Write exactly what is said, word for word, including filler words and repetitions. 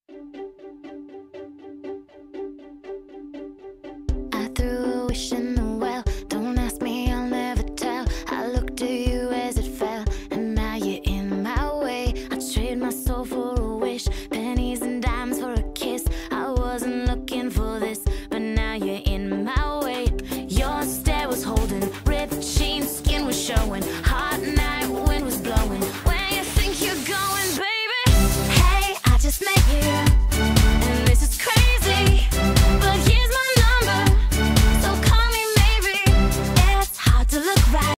I threw a wish in the well. Don't ask me, I'll never tell. I looked at you as it fell, and now you're in my way. I trade my soul for a wish, pennies and dimes for a kiss. I wasn't looking for this, but now you're in my